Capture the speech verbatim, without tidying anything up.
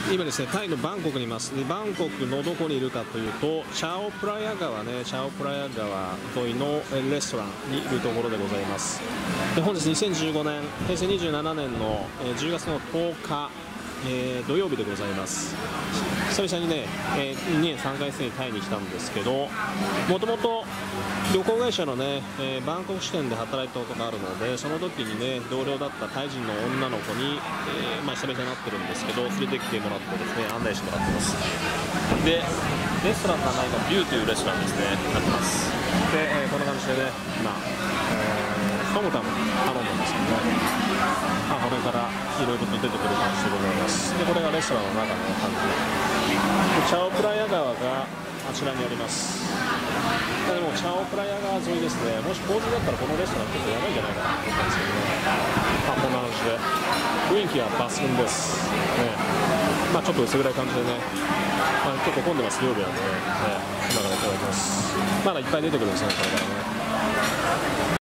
今ですね、タイのバンコクにいます。でバンコクのどこにいるかというと、チャオプラヤ川ね、チャオプラヤ川沿いのレストランにいるところでございます。で本日にせんじゅうごねん、へいせいにじゅうななねんのじゅうがつのとおか、えー、土曜日でございます。久々にね、えー、にねんさんかげつめにタイに来たんですけど、もともと旅行会社のね、えー、バンコク支店で働いたことがあるので、その時にね、同僚だったタイ人の女の子に、えーまあ、久々になってるんですけど、連れてきてもらってですね、案内してもらってます。で、レストランの名前がビューというレストランですね、なってます。で、えー、こんな感じでね、今、えー、トムタム頼んだんですけどね、まあ、これからいろいろと出てくる感じでございます。で、これがレストランの中の感じで、チャオプラヤ川があちらにあります。でもチャオプラヤ川沿いですね、もし洪水だったらこのレストラン結構やばいんじゃないかなと思ったんですけどね、まあ、こんな感じで雰囲気は抜群です、ね。まあ、ちょっと薄暗い感じでね、まあ、結構混んでます、料理なんでね、ね、今からいただきます。まだいっぱい出てくるんですね、これからね。